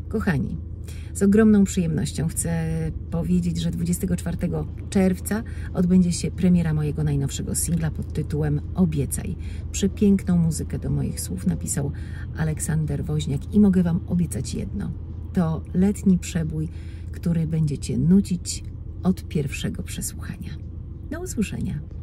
Kochani, z ogromną przyjemnością chcę powiedzieć, że 24 czerwca odbędzie się premiera mojego najnowszego singla pod tytułem Obiecaj. Przepiękną muzykę do moich słów napisał Aleksander Woźniak i mogę Wam obiecać jedno. To letni przebój, który będziecie nucić od pierwszego przesłuchania. Do usłyszenia.